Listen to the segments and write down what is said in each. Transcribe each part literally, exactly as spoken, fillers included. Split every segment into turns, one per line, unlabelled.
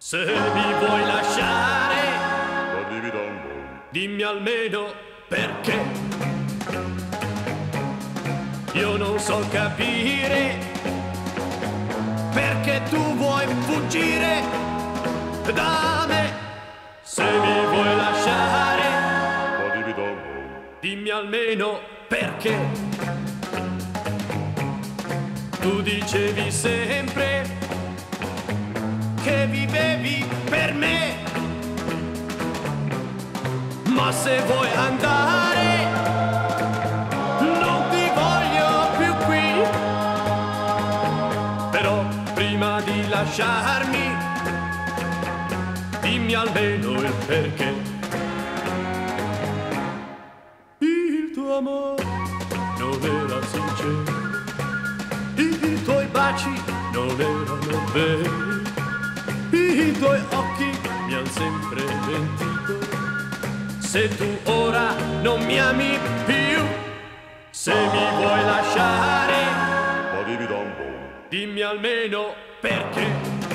Se mi vuoi lasciare, dimmi almeno perché. Io non so capire perché tu vuoi fuggire da me. Se mi vuoi lasciare, dimmi almeno perché. Tu dicevi sempre che vivevi per me, ma se vuoi andare non ti voglio più qui. Però prima di lasciarmi dimmi almeno il perché. Il tuo amore non era sincero, i tuoi baci non erano veri, i tuoi occhi mi han sempre mentito. Se tu ora non mi ami più, se mi vuoi lasciare, dimmi almeno perché.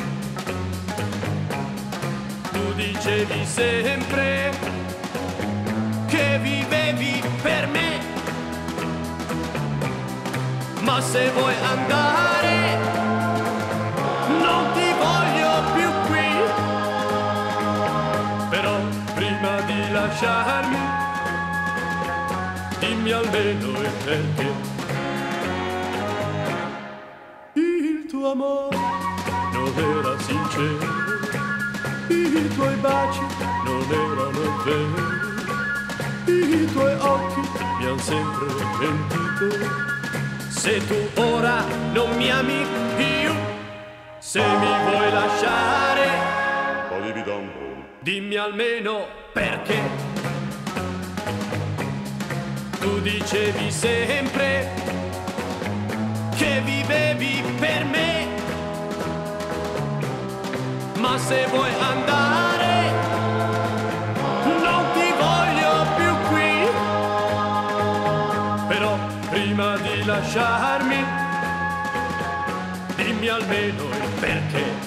Tu dicevi sempre che vivevi per me, ma se vuoi andare non ti voglio più qui. Però prima di lasciarmi dimmi almeno il perché. Il tuo amore non era sincero, i tuoi baci non erano veri, i tuoi occhi mi han sempre mentito. Se tu ora non mi ami più, se mi vuoi lasciare, dimmi almeno perché. Tu dicevi sempre che vivevi per me, ma se vuoi andare non ti voglio più qui. Però prima di lasciarmi dimmi almeno il perché.